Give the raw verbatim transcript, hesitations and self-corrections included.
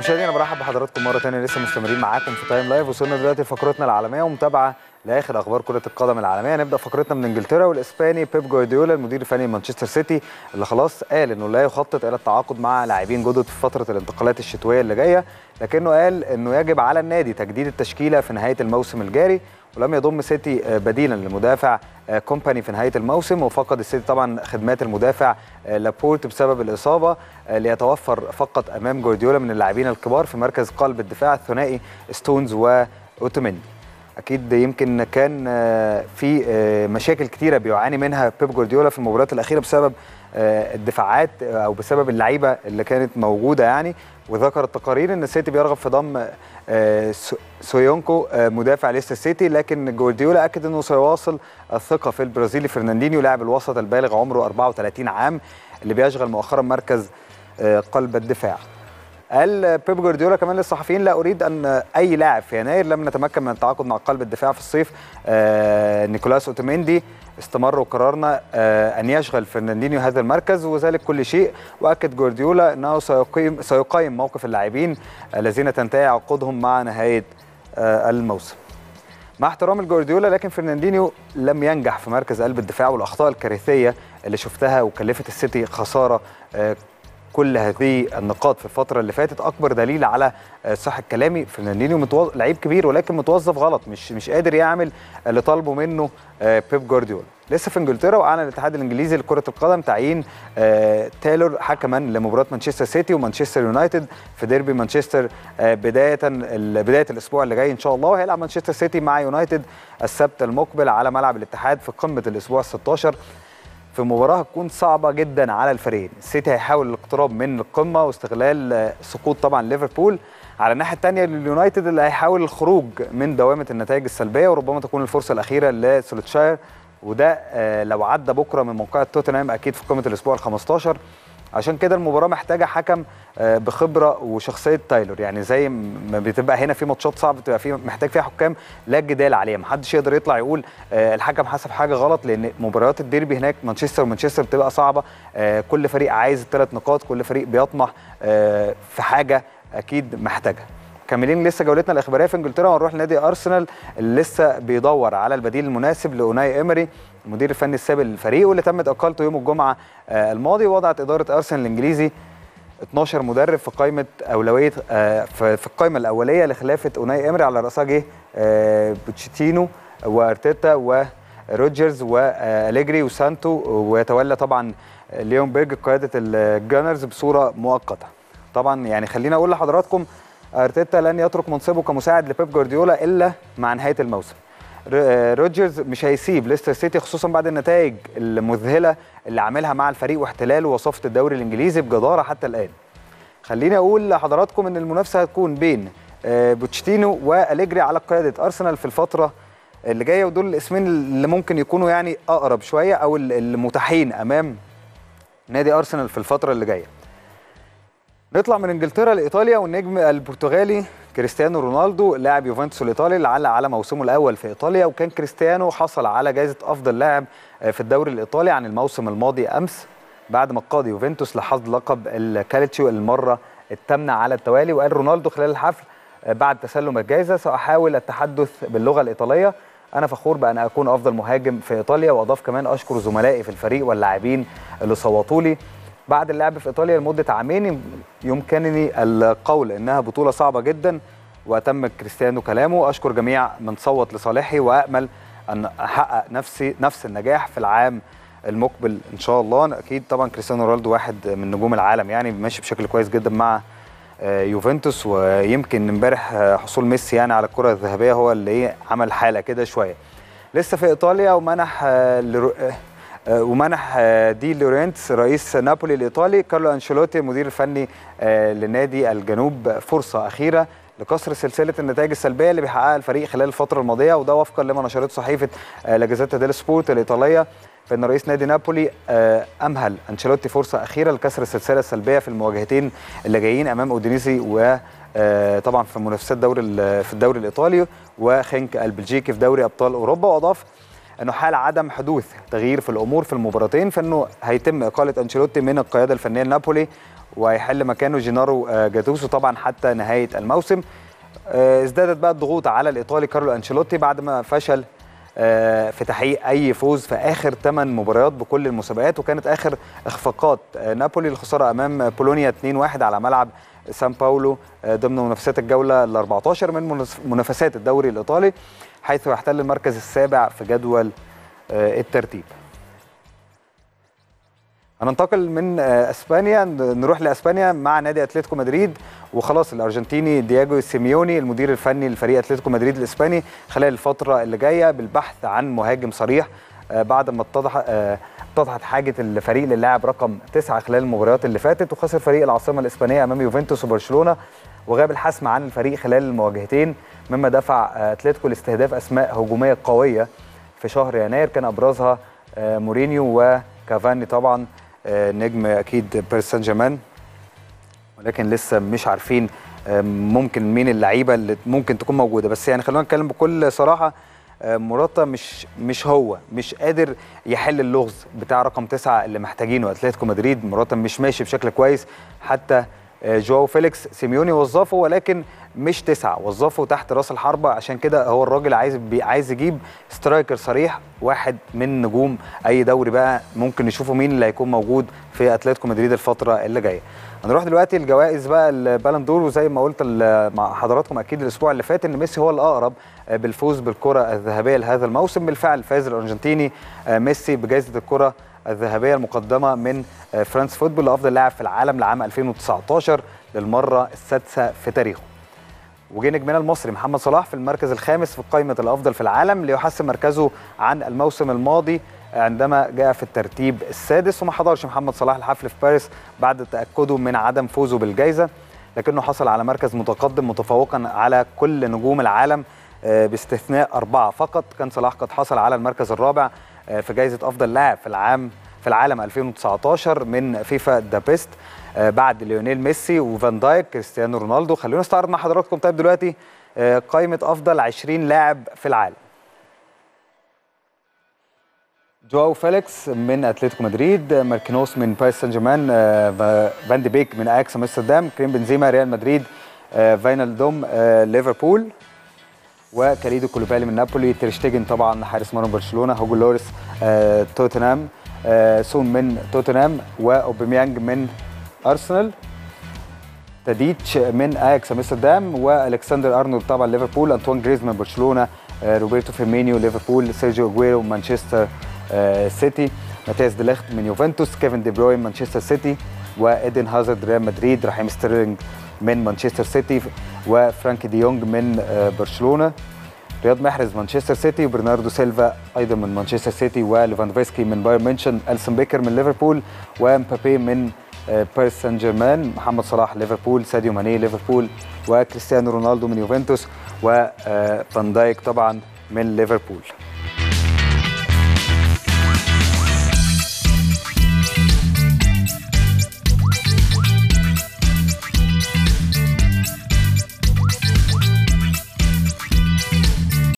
مشاهدينا برحب بحضراتكم مره ثانيه، لسه مستمرين معاكم في تايم لايف. وصلنا دلوقتي لفقرتنا العالميه ومتابعه لاخر اخبار كره القدم العالميه. نبدا فقرتنا من انجلترا والاسباني. بيب جوارديولا المدير الفني لمانشستر سيتي اللي خلاص قال انه لا يخطط الى التعاقد مع لاعبين جدد في فتره الانتقالات الشتويه اللي جايه، لكنه قال انه يجب على النادي تجديد التشكيله في نهايه الموسم الجاري، ولم يضم سيتي بديلا للمدافع كومباني في نهايه الموسم. وفقد السيتي طبعا خدمات المدافع لابورت بسبب الاصابه، ليتوفر فقط امام جوارديولا من اللاعبين الكبار في مركز قلب الدفاع الثنائي ستونز واوتوميندي. اكيد يمكن كان في مشاكل كتيره بيعاني منها بيب جوارديولا في المباريات الاخيره بسبب الدفاعات او بسبب اللعيبه اللي كانت موجوده يعني. وذكر التقارير ان السيتي بيرغب في ضم سويونكو مدافع ليستر سيتي، لكن جوارديولا اكد انه سيواصل الثقه في البرازيلي فرناندينيو لاعب الوسط البالغ عمره أربعة وثلاثين عام اللي بيشغل مؤخرا مركز قلب الدفاع. قال بيب جوارديولا كمان للصحفيين: لا اريد ان اي لاعب في يناير. لم نتمكن من التعاقد مع قلب الدفاع في الصيف آه نيكولاس اوتوميندي. استمر وقررنا آه ان يشغل فرناندينيو هذا المركز وذلك كل شيء. واكد جوارديولا انه سيقيم سيقيم موقف اللاعبين الذين تنتهي عقودهم مع نهايه آه الموسم. مع احترام الجوارديولا، لكن فرناندينيو لم ينجح في مركز قلب الدفاع، والاخطاء الكارثيه اللي شفتها وكلفت السيتي خساره آه كل هذه النقاط في الفتره اللي فاتت اكبر دليل على صحه كلامي. فرناندينيو متوظ... لعيب كبير ولكن متوظف غلط، مش مش قادر يعمل اللي طالبه منه بيب جوارديولا. لسه في انجلترا، واعلن الاتحاد الانجليزي لكره القدم تعيين تايلور حكما لمباراه مانشستر سيتي ومانشستر يونايتد في ديربي مانشستر بدايه بدايه الاسبوع اللي جاي ان شاء الله. وهيلعب مانشستر سيتي مع يونايتد السبت المقبل على ملعب الاتحاد في قمه الاسبوع الستة عشر، في مباراة هتكون صعبة جدا على الفريقين. السيتي هيحاول الاقتراب من القمة واستغلال سقوط طبعا ليفربول. على الناحية الثانية لليونايتد اللي هيحاول الخروج من دوامة النتائج السلبية، وربما تكون الفرصة الأخيرة لسولوتشاير، وده لو عدى بكرة من موقع توتنهام أكيد في قمة الأسبوع الخامس عشر. عشان كده المباراة محتاجة حكم بخبرة وشخصية تايلور، يعني زي ما بتبقى هنا في ماتشات صعبة بتبقى فيه محتاج فيها حكام لا جدال عليها، محدش يقدر يطلع يقول الحكم حسب حاجة غلط، لأن مباريات الديربي هناك مانشستر ومانشستر بتبقى صعبة. كل فريق عايز الثلاث نقاط، كل فريق بيطمح في حاجة أكيد محتاجها. كاملين لسه جولتنا الإخبارية في إنجلترا، ونروح لنادي أرسنال اللي لسه بيدور على البديل المناسب لأوناي إيمري المدير الفني السابق للفريق، واللي تمت اقالته يوم الجمعه الماضي. وضعت اداره ارسنال الانجليزي اثناشر مدرب في قائمه اولويه في القائمه الاوليه لخلافه اوناي ايمري، على راسها جه بوتشيتينو وارتيتا وروجرز واليجري وسانتو، ويتولى طبعا ليون بيرج قياده الجانرز بصوره مؤقته. طبعا يعني خلينا اقول لحضراتكم ارتيتا لن يترك منصبه كمساعد لبيب جوارديولا الا مع نهايه الموسم. روجرز مش هيسيب ليستر سيتي خصوصا بعد النتائج المذهله اللي عاملها مع الفريق واحتلاله وصفه الدوري الانجليزي بجداره حتى الان. خليني اقول لحضراتكم ان المنافسه هتكون بين بوتشيتينو واليجري على قياده ارسنال في الفتره اللي جايه، ودول الاسمين اللي ممكن يكونوا يعني اقرب شويه او المتاحين امام نادي ارسنال في الفتره اللي جايه. نطلع من انجلترا لايطاليا، والنجم البرتغالي كريستيانو رونالدو لاعب يوفنتوس الايطالي اللي علق على موسمه الاول في ايطاليا. وكان كريستيانو حصل على جائزه افضل لاعب في الدوري الايطالي عن الموسم الماضي امس، بعد ما قاد يوفنتوس لحصد لقب الكالتشيو المره الثامنه على التوالي. وقال رونالدو خلال الحفل بعد تسلم الجائزه: ساحاول التحدث باللغه الايطاليه، انا فخور بان اكون افضل مهاجم في ايطاليا. واضاف كمان: اشكر زملائي في الفريق واللاعبين اللي صوتوا لي. بعد اللعب في ايطاليا لمده عامين يمكنني القول انها بطوله صعبه جدا. واتم كريستيانو كلامه: اشكر جميع من صوت لصالحي، وامل ان احقق نفسي نفس النجاح في العام المقبل ان شاء الله. اكيد طبعا كريستيانو رونالدو واحد من نجوم العالم، يعني ماشي بشكل كويس جدا مع يوفنتوس، ويمكن امبارح حصول ميسي يعني على الكره الذهبيه هو اللي ايه عمل حاله كده شويه. لسه في ايطاليا، ومنح ومنح دي لورينتس رئيس نابولي الايطالي كارلو انشيلوتي المدير الفني لنادي الجنوب فرصه اخيره لكسر سلسله النتائج السلبيه اللي بيحققها الفريق خلال الفتره الماضيه. وده وفقا لما نشرته صحيفه لا جازيتا ديل سبورت الايطاليه، فان رئيس نادي نابولي امهل انشيلوتي فرصه اخيره لكسر السلسله السلبيه في المواجهتين اللي جايين امام اودينيزي وطبعا في منافسات دوري في الدوري الايطالي وخنك البلجيكي في دوري ابطال اوروبا. واضاف انه حال عدم حدوث تغيير في الامور في المباراتين فانه هيتم اقاله انشيلوتي من القياده الفنيه لنابولي وهيحل مكانه جينارو جاتوسو طبعا حتى نهايه الموسم. ازدادت بقى الضغوط على الايطالي كارلو انشيلوتي بعد ما فشل في تحقيق اي فوز في اخر ثمان مباريات بكل المسابقات، وكانت اخر اخفاقات نابولي الخساره امام بولونيا اثنين واحد على ملعب سان باولو ضمن منافسات الجوله ال أربعة عشر من منافسات الدوري الايطالي، حيث يحتل المركز السابع في جدول الترتيب. هننتقل من اسبانيا نروح لاسبانيا مع نادي اتلتيكو مدريد، وخلاص الارجنتيني دياجو سيميوني المدير الفني لفريق اتلتيكو مدريد الاسباني خلال الفتره اللي جايه بالبحث عن مهاجم صريح بعد ما اتضح اتضحت حاجه الفريق للاعب رقم تسعة خلال المباريات اللي فاتت، وخسر فريق العاصمه الاسبانيه امام يوفنتوس وبرشلونه، وغاب الحسم عن الفريق خلال المواجهتين، مما دفع اتلتيكو لاستهداف اسماء هجوميه قويه في شهر يناير كان ابرزها مورينيو وكافاني طبعا نجم اكيد باريس سان جيرمان، ولكن لسه مش عارفين ممكن مين اللعيبه اللي ممكن تكون موجوده. بس يعني خلونا نتكلم بكل صراحه، موراتا مش مش هو مش قادر يحل اللغز بتاع رقم تسعة اللي محتاجينه اتلتيكو مدريد. موراتا مش ماشي بشكل كويس، حتى جواو فيليكس سيميوني وظفه ولكن مش تسعة، وظفه تحت راس الحربه، عشان كده هو الراجل عايز عايز يجيب سترايكر صريح، واحد من نجوم اي دوري بقى ممكن نشوفه مين اللي هيكون موجود في اتلتيكو مدريد الفتره اللي جايه. هنروح دلوقتي الجوائز بقى البالون دور، وزي ما قلت مع حضراتكم اكيد الاسبوع اللي فات ان ميسي هو الاقرب بالفوز بالكره الذهبيه لهذا الموسم. بالفعل فاز الارجنتيني ميسي بجائزه الكره الذهبيه المقدمه من فرانس فوتبول لافضل لاعب في العالم لعام ألفين وتسعة عشر للمره السادسه في تاريخه. وجه نجمنا المصري محمد صلاح في المركز الخامس في قائمه الافضل في العالم ليحسن مركزه عن الموسم الماضي عندما جاء في الترتيب السادس، وما حضرش محمد صلاح الحفل في باريس بعد تاكده من عدم فوزه بالجائزه، لكنه حصل على مركز متقدم متفوقا على كل نجوم العالم باستثناء اربعه فقط. كان صلاح قد حصل على المركز الرابع في جائزه افضل لاعب في العام في العالم ألفين وتسعة عشر من فيفا ذا بيست بعد ليونيل ميسي وفان دايك كريستيانو رونالدو. خلونا نستعرض مع حضراتكم طيب دلوقتي قائمه افضل عشرين لاعب في العالم. جواو فيليكس من اتلتيكو مدريد، ماركينوس من باريس سان جيرمان، فان دي بيك من اياكس امستردام، كريم بنزيما ريال مدريد، فاينالدوم ليفربول، وكاليدو كولوبالي من نابولي، تيرشتيجن طبعا حارس مرمى برشلونه، هوجو لوريس آه، توتنهام، آه، سون من توتنهام، واوباميانج من ارسنال، تاديتش من اياكس امستردام، والكسندر ارنولد طبعا ليفربول، انطوان جريزمان برشلونه، آه، روبرتو فيرمينيو ليفربول، سيرجيو اجويرو مانشستر آه، سيتي، ماتياس ديليخت من يوفنتوس، كيفن دي بروين مانشستر سيتي، وايدن هازارد ريال مدريد، رحيم ستيرلينج من مانشستر سيتي، وفرانكي دي يونج من برشلونه، رياض محرز مانشستر سيتي، وبرناردو سيلفا ايضا من مانشستر سيتي، وليفاندوفسكي من بايرن ميونخ، ألسون بيكر من ليفربول، ومبابي من باريس سان جيرمان، محمد صلاح ليفربول، ساديو ماني ليفربول، وكريستيانو رونالدو من يوفنتوس، وفان دايك طبعا من ليفربول.